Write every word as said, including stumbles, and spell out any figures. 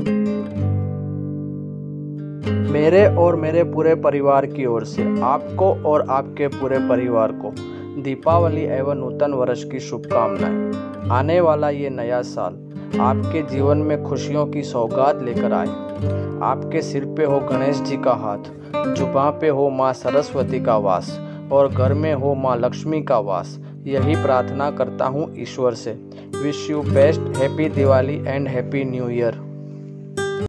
मेरे और मेरे पूरे परिवार की ओर से आपको और आपके पूरे परिवार को दीपावली एवं नूतन वर्ष की शुभकामनाएं। आने वाला ये नया साल आपके जीवन में खुशियों की सौगात लेकर आए। आपके सिर पे हो गणेश जी का हाथ, जुबां पे हो माँ सरस्वती का वास और घर में हो माँ लक्ष्मी का वास। यही प्रार्थना करता हूँ ईश्वर से। Wish you best, happy Diwali and happy new year.